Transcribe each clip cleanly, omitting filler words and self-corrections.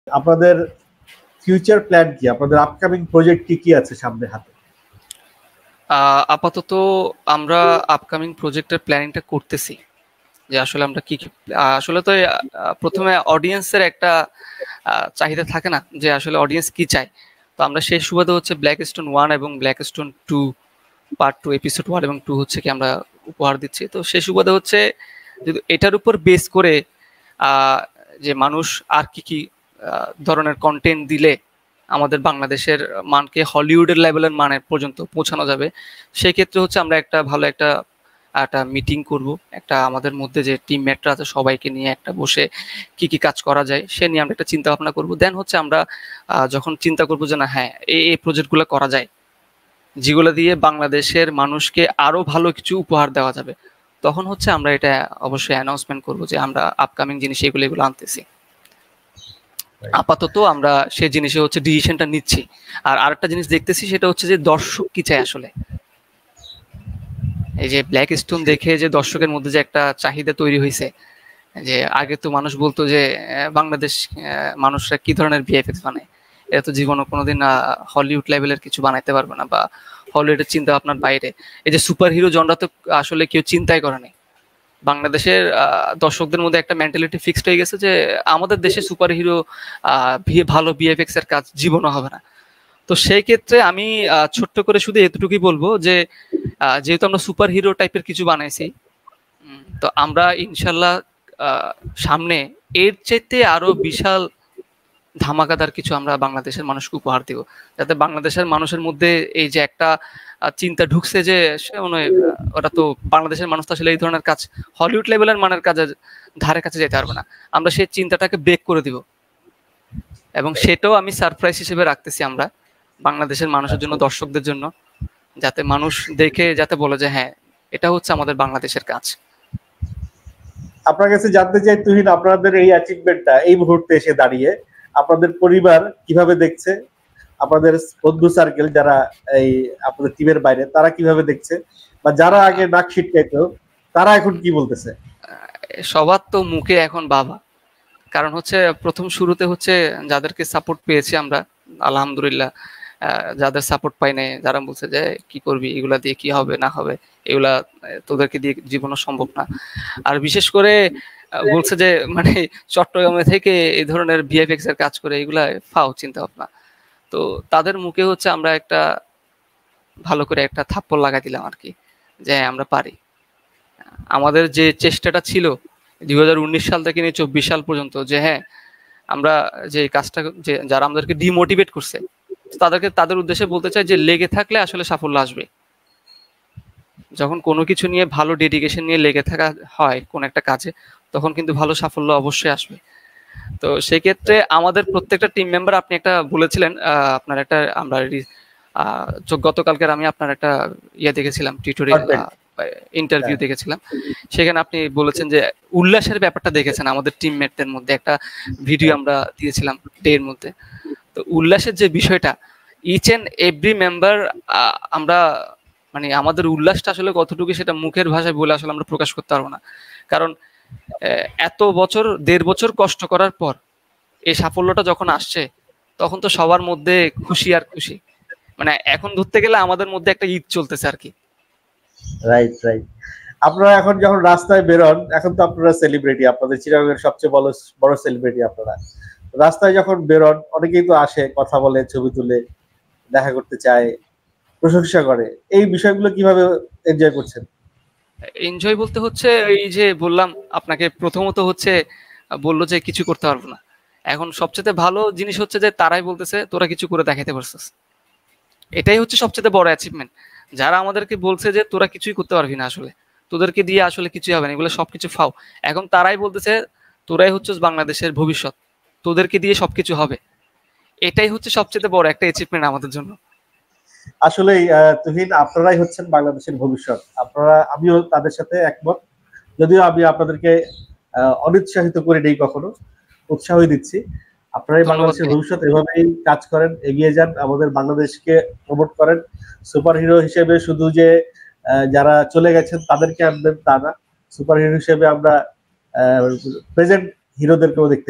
আপনাদের future plan কি? আপনাদের আপকামিং প্রজেক্ট কি আছে সামনে হাতে? আপাতত আমরা আপকামিং প্রজেক্টের প্ল্যানিংটা করতেছি যে আসলে আমরা কি আসলে তো প্রথমে অডিয়েন্সের একটা চাহিদা থাকে না যে আসলে অডিয়েন্স কি চায়। তো আমরা সেই সুবাদে হচ্ছে ব্ল্যাকস্টোন 1 এবং ব্ল্যাকস্টোন 2 পার্ট 2 এপিসোড 1 এবং 2 হচ্ছে কি আমরা উপহার দিচ্ছি। তো সেই সুবাদে হচ্ছে যদি এটার উপর বেস করে যে মানুষ আর কি ধরনের কন্টেন্ট দিলে আমাদের বাংলাদেশের মানকে হলিউডের লেভেলের মানের পর্যন্ত পৌঁছানো যাবে, সেক্ষেত্রে হচ্ছে আমরা একটা ভালো একটা মিটিং করব। একটা আমাদের মধ্যে যে টিমমেটরা আছে সবাইকে নিয়ে একটা বসে কি কাজ করা যায় সে নিয়ে আমরা একটা চিন্তা ভাবনা করব। দেন হচ্ছে আমরা যখন চিন্তা করবো যে না হ্যাঁ এই প্রজেক্টগুলো করা যায় যেগুলো দিয়ে বাংলাদেশের মানুষকে আরো ভালো কিছু উপহার দেওয়া যাবে, তখন হচ্ছে আমরা এটা অবশ্যই অ্যানাউন্সমেন্ট করবো যে আমরা আপকামিং জিনিস এগুলো আনতেছি। আপাতত আমরা সেই জিনিসে হচ্ছে ডিসিশনটা নিচ্ছি। আর আরেকটা জিনিস দেখতেছি সেটা হচ্ছে যে দর্শক কি চায় আসলে। এই যে ব্ল্যাকস্টোন দেখে যে দর্শকের মধ্যে যে একটা চাহিদা তৈরি হয়েছে, যে আগে তো মানুষ বলতো যে বাংলাদেশ মানুষরা কি ধরনের ভিএফএক্স বানায়, এরা তো জীবনে কোনোদিন হলিউড লেভেলের কিছু বানাইতে পারবে না বা হলিউডের চিন্তা ভাবনার বাইরে। এই যে সুপার হিরো জনরা তো আসলে কেউ চিন্তাই করে নাই। বাংলাদেশের দর্শকদের মধ্যে একটা মেন্টালিটি ফিক্সড হয়ে গেছে যে আমাদের দেশে সুপার হিরো ভালো ভিএফএক্স এর কাজ জীবনও হবে না। তো সেই ক্ষেত্রে আমি ছোট্ট করে শুধু এতটুকুই বলবো যে যেহেতু আমরা সুপার হিরো টাইপের কিছু বানাইছি, তো আমরা ইনশাল্লাহ সামনে এর চাইতে আরো বিশাল ধামাকাদার কিছু আমরা বাংলাদেশের মানুষকে উপহার দিব, যাতে বাংলাদেশের মানুষের মধ্যে এই যে একটা চিন্তা ঢুকছে যে ওটা তো বাংলাদেশের মানুষ তো আসলে এই ধরনের কাজ হলিউড লেভেলের মানের কাজের ধারে কাছে যেতে পারবে না, আমরা সেই চিন্তাটাকে ব্রেক করে দিব। এবং সেটাও আমি সারপ্রাইজ হিসেবে রাখতেছি আমরা বাংলাদেশের মানুষের জন্য, দর্শকদের জন্য, যাতে মানুষ দেখে যাতে বলে যে হ্যাঁ এটা হচ্ছে আমাদের বাংলাদেশের কাজ। আপনার কাছে জানতে চাই তুহিন, আপনাদের এই অ্যাচিভমেন্টটা এই মুহূর্তে এসে দাঁড়িয়ে আপনাদের পরিবার কিভাবে দেখছে, আপনাদের বন্ধু সার্কেল যারা এই আপনাদের টিমের বাইরে তারা কিভাবে দেখছে, বা যারা আগে নাক ছিটকাইতো তারা এখন কি বলতেছে? সবার তো মুখে এখন বাবা, কারণ হচ্ছে প্রথম শুরুতে হচ্ছে যাদেরকে সাপোর্ট পেয়েছি আমরা আলহামদুলিল্লাহ, যাদের সাপোর্ট পাই নাই, যারা বলছে যে কি করবি এগুলা দিয়ে কি হবে না হবে, এগুলা তোদেরকে দিয়ে জীবনও সম্ভব না। আর বিশেষ করে বলছে যে মানে চট্টগ্রামে থেকে এই ধরনের ভিএফএক্স এর কাজ করে এগুলা ফাও চিন্তা ভাবনা। তো তাদের মুখে হচ্ছে আমরা একটা ভালো করে একটা থাপ্পড় লাগাই দিলাম আর কি, যে আমরা পারি। আমাদের যে চেষ্টাটা ছিল 2019 সাল থেকে নিয়ে 24 সাল পর্যন্ত, যে হ্যাঁ আমরা যে কাজটা, যে যারা আমাদেরকে ডিমোটিভেট করছে তাদের উদ্দেশ্যে বলতে চাই যে লেগে থাকলে আসলে সাফল্য আসবে। যখন কোনো কিছু নিয়ে ভালো ডেডিকেশন নিয়ে লেগে থাকা হয় কোন একটা কাজে, তখন কিন্তু ভালো সাফল্য অবশ্যই আসবে। তো সেই ক্ষেত্রে আমাদের প্রত্যেকটা টিম মেম্বার, আপনি একটা বলেছিলেন আপনার একটা আমরা গতকালকের আমি আপনার একটা দেখেছিলাম, টিউটোরিয়াল ইন্টারভিউ দেখেছিলাম, সেখানে আপনি বলেছেন যে উল্লাসের ব্যাপারটা দেখেছেন আমাদের টিমমেটদের মধ্যে, একটা ভিডিও আমরা দিয়েছিলাম ডের মধ্যে। তো উল্লাসের যে বিষয়টা, ইচ এন্ড এভরি মেম্বার, আমরা মানে আমাদের উল্লাসটা আসলে কতটুকু সেটা মুখের ভাষায় বলে আসলে আমরা প্রকাশ করতে পারবো না। কারণ এত বছর 1.5 বছর কষ্ট করার পর এই সাফল্যটা যখন আসছে, তখন তো সবার মধ্যে খুশি আর খুশি। মানে এখন ধরতে গেলে আমাদের মধ্যে একটা ঈদ চলতেছে আর কি। Right right. আপনারা এখন যখন রাস্তায় বেরোন, এখন তো আপনারা সেলিব্রিটি, আপনাদের চিরাগের সবচেয়ে বড় সেলিব্রিটি আপনারা। রাস্তায় যখন বেরোন অনেকেই তো আসে, কথা বলে, ছবি তুলে, দেখা করতে চায়, প্রশংসা করে। এই বিষয়গুলো কিভাবে এনজয় করছেন? এনজয় বলতে হচ্ছে এই যে বললাম আপনাকে, প্রথমত হচ্ছে বললো যে কিছু করতে পারবো না। এখন সবচেয়ে ভালো জিনিস হচ্ছে যে তারাই বলতেছে তোরা কিছু করে দেখাতে পারছিস। এটাই হচ্ছে সবচেয়ে বড় অ্যাচিভমেন্ট। যারা আমাদেরকে বলছে যে তোরা কিছুই করতে পারবি না, আসলে তোদেরকে দিয়ে আসলে কিছুই হবে না, এগুলো সবকিছু ফাও, এখন তারাই বলতেছে তোরাই হচ্ছে বাংলাদেশের ভবিষ্যৎ, তোদেরকে দিয়ে সবকিছু হবে। এটাই হচ্ছে সবচেয়ে বড় একটা অ্যাচিভমেন্ট আমাদের জন্য। আসলে তুহিন, আপনারাই হচ্ছেন বাংলাদেশের ভবিষ্যৎ। আমিও তাদের সাথে একমত, যদিও আমি আপনাদেরকে অনুৎসাহিত করে নেই, কখনো উৎসাহই দিচ্ছি। আপনারাই বাংলাদেশের ভবিষ্যৎ, এভাবেই কাজ করেন, এগিয়ে যান, আমাদের বাংলাদেশকে প্রমোট করেন। সুপার হিরো হিসেবে শুধু যে যারা চলে গেছেন তাদেরকে আনবেন তা না, সুপার হিরো হিসেবে আমরা প্রেজেন্ট হিরোদেরকেও দেখতে চাই।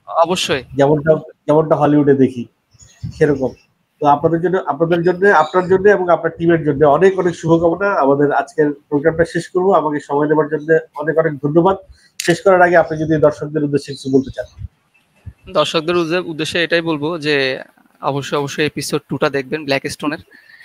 অবশ্যই। যেমনটা যেমনটা হলিউডে দেখি সেরকম। তো আপনাদের জন্য আপনার জন্য এবং আপনার টিমের জন্য অনেক অনেক শুভকামনা। আমাদের আজকের প্রোগ্রামটা শেষ করব। আমাকে সময় দেওয়ার জন্য অনেক অনেক ধন্যবাদ। শেষ করার আগে আপনি যদি দর্শকদের উদ্দেশ্যে কিছু বলতে চান। দর্শকদের উদ্দেশ্যে এটাই বলবো যে অবশ্যই অবশ্যই এপিসোড 2টা দেখবেন ব্ল্যাক স্টোনের।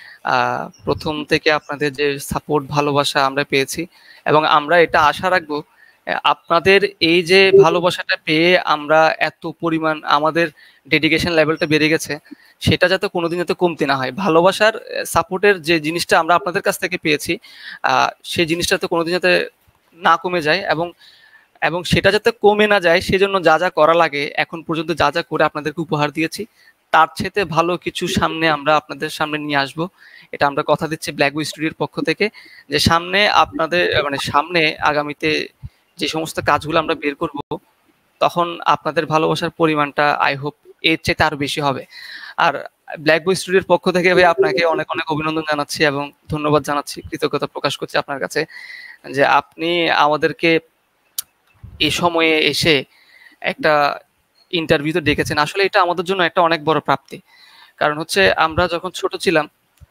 প্রথম থেকে আপনাদের যে সাপোর্ট ভালোবাসা আমরা পেয়েছি, এবং আমরা এটা আশা রাখবো আপনাদের এই যে ভালোবাসাটা পেয়ে আমরা এত পরিমাণ আমাদের ডেডিকেশন লেভেলটা বেড়ে গেছে, সেটা যাতে কোনোদিন যাতে কমতি না হয়। ভালোবাসার সাপোর্টের যে জিনিসটা আমরা আপনাদের কাছ থেকে পেয়েছি, সেই জিনিসটা তো কোনোদিন যাতে না কমে যায়, এবং এবং সেটা যাতে কমে না যায় সেজন্য যা যা করা লাগে এখন পর্যন্ত যা যা করে আপনাদেরকে উপহার দিয়েছি, তার চেয়ে ভালো কিছু সামনে আমরা আপনাদের সামনে নিয়ে আসব। এটা আমরা কথা দিচ্ছি ব্ল্যাক বই স্টুডিওর পক্ষ থেকে, যে সামনে আপনাদের মানে সামনে আগামীতে যে সমস্ত কাজগুলো আমরা বের করব, তখন আপনাদের ভালোবাসার পরিমাণটা আই হোপ এর চেয়ে আরো বেশি হবে। আর ব্ল্যাক বই স্টুডিওর পক্ষ থেকে ভাই আপনাকে অনেক অনেক অভিনন্দন জানাচ্ছি এবং ধন্যবাদ জানাচ্ছি, কৃতজ্ঞতা প্রকাশ করছি আপনার কাছে যে আপনি আমাদেরকে এই সময়ে এসে একটা ইন্টারভিউতে ডেকেছেন। আসলে এটা আমাদের জন্য একটা অনেক বড় প্রাপ্তি। কারণ হচ্ছে আমরা যখন ছোট ছিলাম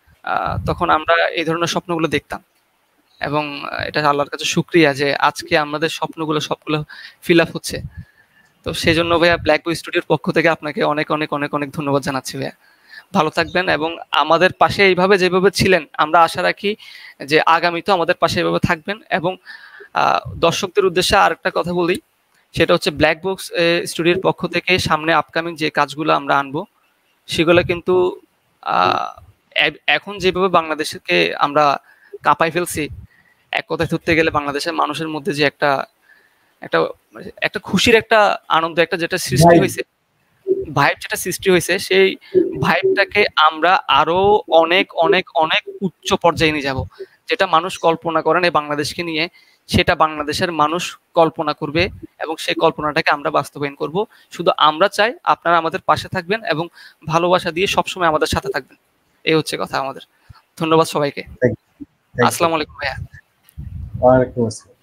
তখন আমরা এই ধরনের স্বপ্নগুলো দেখতাম, এবং এটা আল্লাহর কাছে শুকরিয়া যে আজকে আমাদের স্বপ্নগুলো সবগুলো ফিল আপ হচ্ছে। তো সেজন্য ভাইয়া ব্ল্যাক বই স্টুডিওর পক্ষ থেকে আপনাকে অনেক অনেক অনেক অনেক ধন্যবাদ জানাচ্ছি ভাইয়া। ভালো থাকবেন এবং আমাদের পাশে এইভাবে যেভাবে ছিলেন আমরা আশা রাখি যে আগামীতেও আমাদের পাশে এইভাবে থাকবেন। এবং দর্শকদের উদ্দেশ্যে আরেকটা কথা বলি, সেটা হচ্ছে ব্ল্যাক বক্স স্টুডিওর পক্ষ থেকে সামনে আপকামিং যে কাজগুলো আমরা আনবো সেগুলো কিন্তু আহ, এখন যেভাবে বাংলাদেশকে আমরা কাঁপাই ফেলছি, এক কথায় ধরতে গেলে বাংলাদেশের মানুষের মধ্যে যে একটা একটা একটা খুশির একটা আনন্দ একটা যেটা সৃষ্টি ভাই, হয়েছে, ভাইব যেটা সৃষ্টি হয়েছে, সেই ভাইবটাকে আমরা আরো অনেক অনেক অনেক উচ্চ পর্যায়ে নিয়ে যাব। যেটা মানুষ কল্পনা করেন এই বাংলাদেশকে নিয়ে, সেটা বাংলাদেশের মানুষ কল্পনা করবে এবং সেই কল্পনাটাকে আমরা বাস্তবায়ন করব। শুধু আমরা চাই আপনারা আমাদের পাশে থাকবেন এবং ভালোবাসা দিয়ে সবসময় আমাদের সাথে থাকবেন। এই হচ্ছে কথা আমাদের। ধন্যবাদ সবাইকে। Thank you. আসসালামু আলাইকুম ভাইয়া। ওয়ালাইকুম আসসালাম।